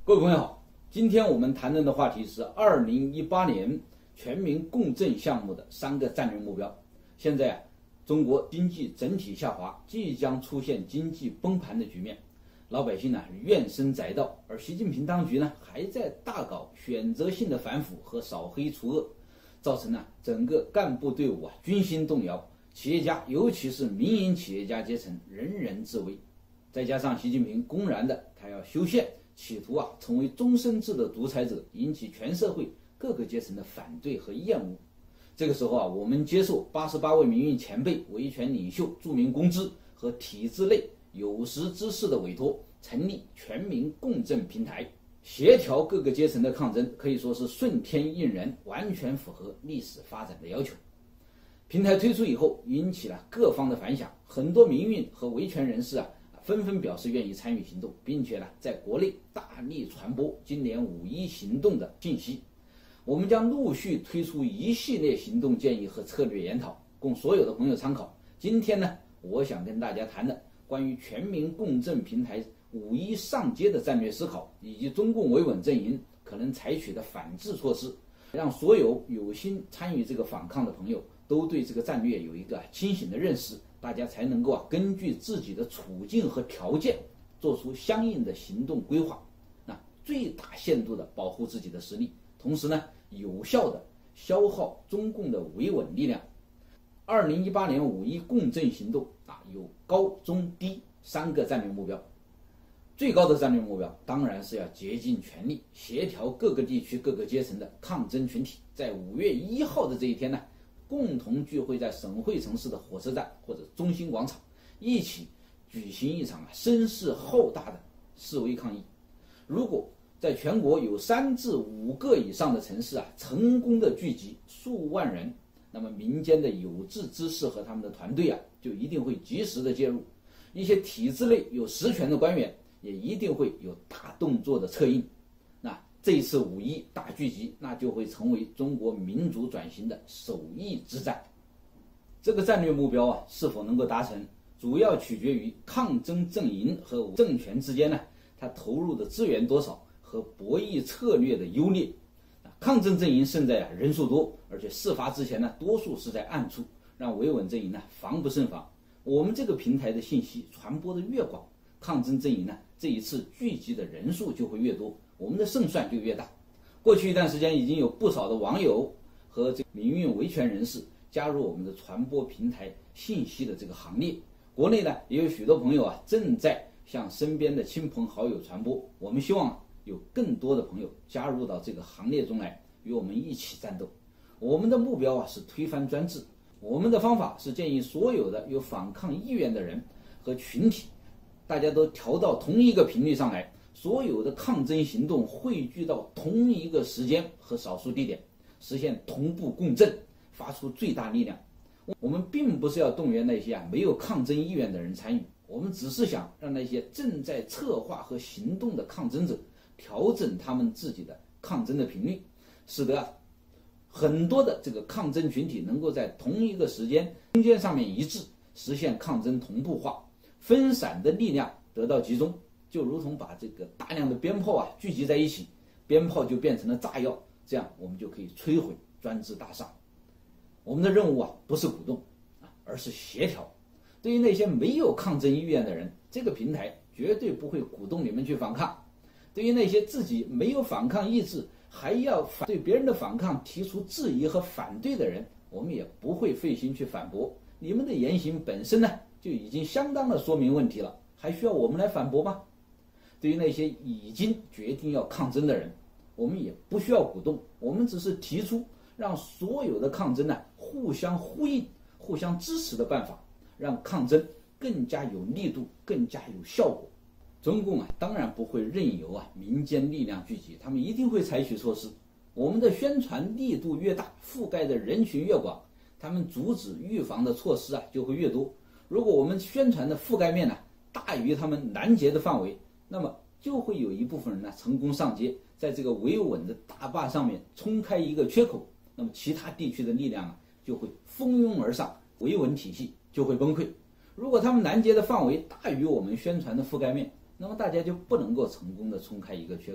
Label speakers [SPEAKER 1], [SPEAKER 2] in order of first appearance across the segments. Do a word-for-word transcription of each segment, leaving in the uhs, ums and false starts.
[SPEAKER 1] 各位朋友好，今天我们谈论的话题是二零一八年全民共振项目的三个战略目标。现在啊，中国经济整体下滑，即将出现经济崩盘的局面，老百姓呢怨声载道，而习近平当局呢还在大搞选择性的反腐和扫黑除恶，造成呢整个干部队伍啊军心动摇，企业家尤其是民营企业家阶层人人自危。再加上习近平公然的他要修宪，企图啊成为终身制的独裁者，引起全社会各个阶层的反对和厌恶。这个时候啊，我们接受八十八位民运前辈、维权领袖、著名公知和体制内有识之士的委托，成立全民共振平台，协调各个阶层的抗争，可以说是顺天应人，完全符合历史发展的要求。平台推出以后，引起了各方的反响，很多民运和维权人士啊纷纷表示愿意参与行动，并且呢，在国内大力传播今年五一行动的信息。我们将陆续推出一系列行动建议和策略研讨，供所有的朋友参考。今天呢，我想跟大家谈的关于全民共振平台五一上街的战略思考，以及中共维稳阵营可能采取的反制措施，让所有有心参与这个反抗的朋友都对这个战略有一个清醒的认识。大家才能够啊根据自己的处境和条件做出相应的行动规划，那最大限度的保护自己的实力，同时呢有效的消耗中共的维稳力量。二零一八年五一共振行动啊有高中低三个战略目标。最高的战略目标当然是要竭尽全力协调各个地区各个阶层的抗争群体，在五月一号的这一天呢，共同聚会在省会城市的火车站或者中心广场，一起举行一场声势浩大的示威抗议。如果在全国有三至五个以上的城市啊成功的聚集数万人，那么民间的有志之士和他们的团队啊就一定会及时的介入，一些体制内有实权的官员也一定会有大动作的策应。那这一次五一大聚集，那就会成为中国民主转型的首义之战。这个战略目标啊是否能够达成，主要取决于抗争阵营和政权之间呢，它投入的资源多少和博弈策略的优劣。抗争阵营胜在啊人数多，而且事发之前呢，多数是在暗处，让维稳阵营呢防不胜防。我们这个平台的信息传播的越广，抗争阵营呢这一次聚集的人数就会越多，我们的胜算就越大。过去一段时间，已经有不少的网友和这民运维权人士加入我们的传播平台信息的这个行列。国内呢，也有许多朋友啊正在向身边的亲朋好友传播。我们希望有更多的朋友加入到这个行列中来，与我们一起战斗。我们的目标啊是推翻专制。我们的方法是建议所有的有反抗意愿的人和群体，大家都调到同一个频率上来，所有的抗争行动汇聚到同一个时间和少数地点，实现同步共振，发出最大力量。我们并不是要动员那些啊没有抗争意愿的人参与，我们只是想让那些正在策划和行动的抗争者调整他们自己的抗争的频率，使得啊很多的这个抗争群体能够在同一个时间空间上面一致，实现抗争同步化，分散的力量得到集中，就如同把这个大量的鞭炮啊聚集在一起，鞭炮就变成了炸药，这样我们就可以摧毁专制大厦。我们的任务啊不是鼓动啊，而是协调。对于那些没有抗争意愿的人，这个平台绝对不会鼓动你们去反抗。对于那些自己没有反抗意志，还要反对别人的反抗提出质疑和反对的人，我们也不会费心去反驳。你们的言行本身呢就已经相当的说明问题了，还需要我们来反驳吗？对于那些已经决定要抗争的人，我们也不需要鼓动，我们只是提出让所有的抗争呢互相呼应、互相支持的办法，让抗争更加有力度、更加有效果。中共啊，当然不会任由啊民间力量聚集，他们一定会采取措施。我们的宣传力度越大，覆盖的人群越广，他们阻止预防的措施啊就会越多。如果我们宣传的覆盖面呢大于他们拦截的范围，那么就会有一部分人呢成功上街，在这个维稳的大坝上面冲开一个缺口，那么其他地区的力量啊就会蜂拥而上，维稳体系就会崩溃。如果他们拦截的范围大于我们宣传的覆盖面，那么大家就不能够成功的冲开一个缺口，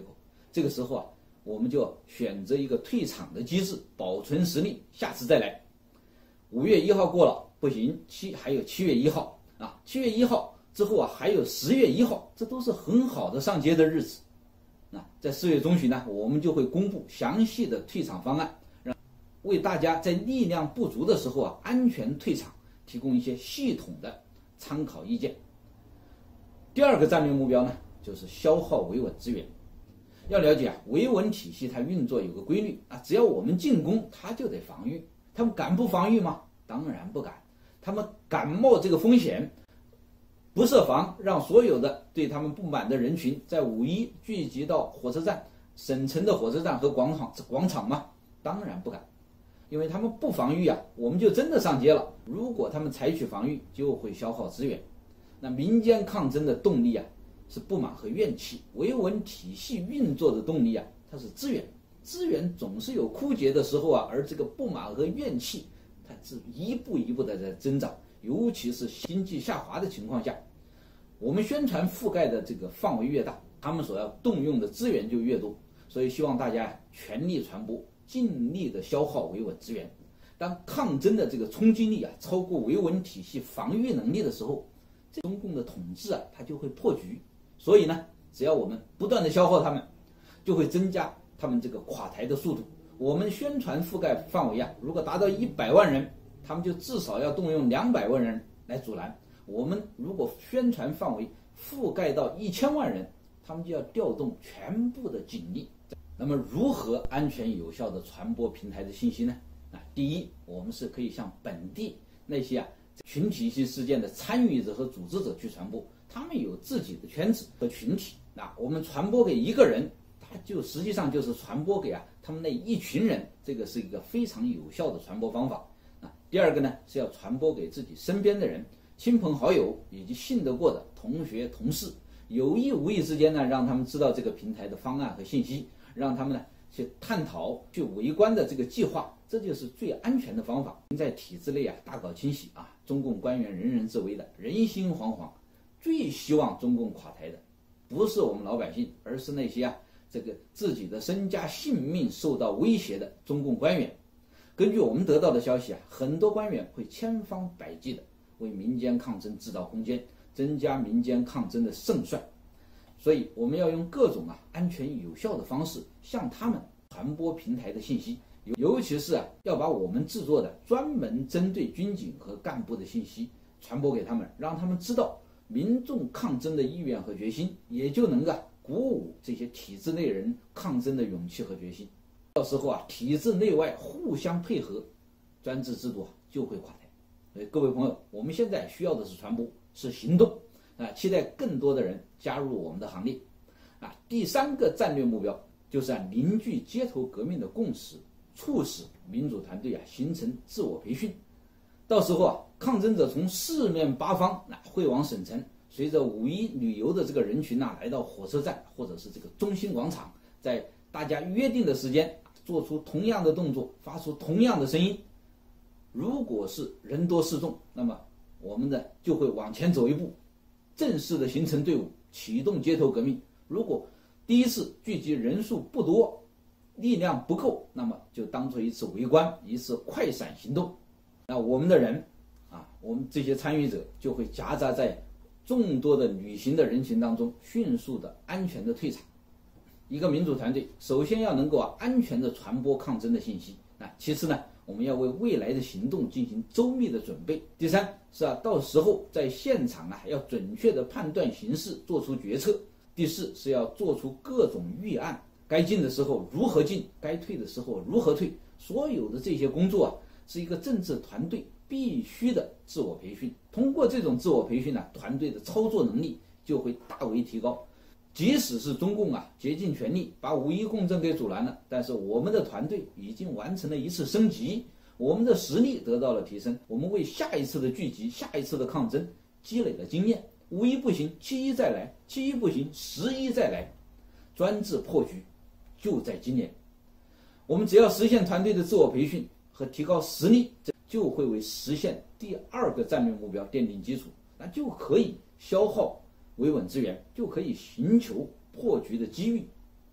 [SPEAKER 1] 这个时候啊，我们就选择一个退场的机制，保存实力，下次再来。五月一号过了不行，七还有七月一号啊，七月一号之后啊，还有十月一号，这都是很好的上街的日子。啊，在四月中旬呢，我们就会公布详细的退场方案，让为大家在力量不足的时候啊，安全退场提供一些系统的参考意见。第二个战略目标呢，就是消耗维稳资源。要了解啊，维稳体系它运作有个规律啊，只要我们进攻，它就得防御。他们敢不防御吗？当然不敢。他们敢冒这个风险，不设防，让所有的对他们不满的人群在五一聚集到火车站、省城的火车站和广场广场吗？当然不敢。因为他们不防御啊，我们就真的上街了。如果他们采取防御，就会消耗资源。那民间抗争的动力啊，是不满和怨气；维稳体系运作的动力啊，它是资源。资源总是有枯竭的时候啊，而这个不满和怨气，它是一步一步的在增长。尤其是经济下滑的情况下，我们宣传覆盖的这个范围越大，他们所要动用的资源就越多。所以希望大家全力传播，尽力的消耗维稳资源。当抗争的这个冲击力啊超过维稳体系防御能力的时候，这中共的统治啊它就会破局。所以呢，只要我们不断的消耗他们，就会增加他们这个垮台的速度。我们宣传覆盖范围啊，如果达到一百万人，他们就至少要动用两百万人来阻拦。我们如果宣传范围覆盖到一千万人，他们就要调动全部的警力。那么如何安全有效的传播平台的信息呢？啊，第一，我们是可以向本地那些啊群体性事件的参与者和组织者去传播，他们有自己的圈子和群体。那我们传播给一个人，他就实际上就是传播给啊他们那一群人，这个是一个非常有效的传播方法。啊，第二个呢是要传播给自己身边的人、亲朋好友以及信得过的同学、同事，有意无意之间呢，让他们知道这个平台的方案和信息，让他们呢去探讨、去围观的这个计划，这就是最安全的方法。在体制内啊大搞清洗啊，中共官员人人自危的，人心惶惶，最希望中共垮台的，不是我们老百姓，而是那些啊这个自己的身家性命受到威胁的中共官员。根据我们得到的消息啊，很多官员会千方百计的为民间抗争制造空间，增加民间抗争的胜算。所以我们要用各种啊安全有效的方式向他们传播平台的信息，尤其是啊要把我们制作的专门针对军警和干部的信息传播给他们，让他们知道民众抗争的意愿和决心，也就能够鼓舞这些体制内人抗争的勇气和决心。到时候啊，体制内外互相配合，专制制度啊就会垮台。所以各位朋友，我们现在需要的是传播，是行动啊！期待更多的人加入我们的行列啊！第三个战略目标就是啊凝聚街头革命的共识，促使民主团队啊形成自我培训。到时候啊，抗争者从四面八方啊汇往省城，随着五一旅游的这个人群呐、啊、来到火车站或者是这个中心广场，在大家约定的时间做出同样的动作，发出同样的声音。如果是人多势众，那么我们呢就会往前走一步，正式的形成队伍，启动街头革命。如果第一次聚集人数不多，力量不够，那么就当做一次围观，一次快闪行动。那我们的人啊，我们这些参与者就会夹杂在众多的旅行的人群当中，迅速的安全的退场。一个民主团队首先要能够啊安全的传播抗争的信息，那其次呢，我们要为未来的行动进行周密的准备。第三是啊，到时候在现场啊要准确的判断形势，做出决策。第四是要做出各种预案，该进的时候如何进，该退的时候如何退。所有的这些工作啊，是一个政治团队必须的自我培训。通过这种自我培训呢、啊，团队的操作能力就会大为提高。即使是中共啊竭尽全力把五一共振给阻拦了，但是我们的团队已经完成了一次升级，我们的实力得到了提升，我们为下一次的聚集、下一次的抗争积累了经验。五一不行，七一再来；七一不行，十一再来。专制破局就在今年。我们只要实现团队的自我培训和提高实力，这就会为实现第二个战略目标奠定基础，那就可以消耗维稳资源，就可以寻求破局的机遇。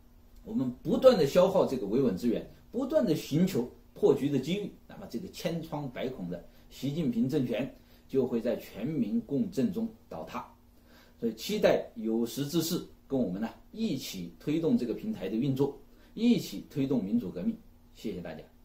[SPEAKER 1] 我们不断的消耗这个维稳资源，不断的寻求破局的机遇，那么这个千疮百孔的习近平政权就会在全民共振中倒塌。所以期待有识之士跟我们呢一起推动这个平台的运作，一起推动民主革命。谢谢大家。